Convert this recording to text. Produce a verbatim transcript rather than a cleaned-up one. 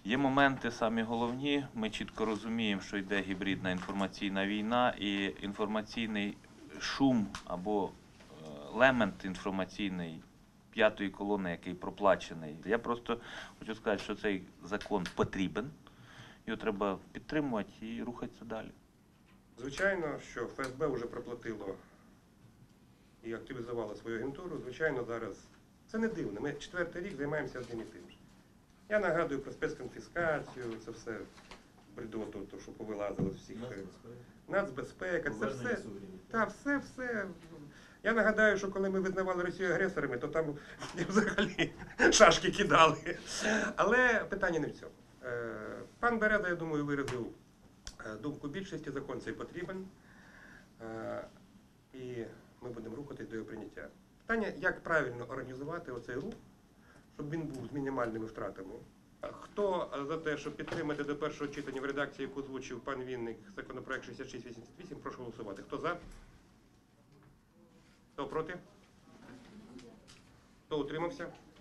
Є моменти самі головні. Ми чітко розуміємо, що йде гібридна інформаційна війна і інформаційний шум або елемент інформаційний п'ятої колони, який проплачений. Я просто хочу сказати, що цей закон потрібен, його треба підтримувати і рухатися далі. Звичайно, що ФСБ вже проплатило і активізувало свою агентуру. Звичайно, зараз це не дивно. Ми четвертий рік займаємося одним і тим же. Я нагадую про спецконфіскацію, це все бредото, то, що повилазило з всіх. Нацбезпека, це все. Та, все, все. Я нагадаю, що коли ми визнавали Росію агресорами, то там взагалі шашки кидали. Але питання не в цьому. Пан Береза, я думаю, виразив думку більшості, закон цей потрібен. І ми будемо рухатись до його прийняття. Питання, як правильно організувати оцей рух, щоб він був з мінімальними втратами. Хто за те, щоб підтримати до першого читання в редакції, яку озвучив пан Вінник, законопроект шістдесят шість вісімдесят вісім, прошу голосувати. Хто за? Хто проти? Хто утримався?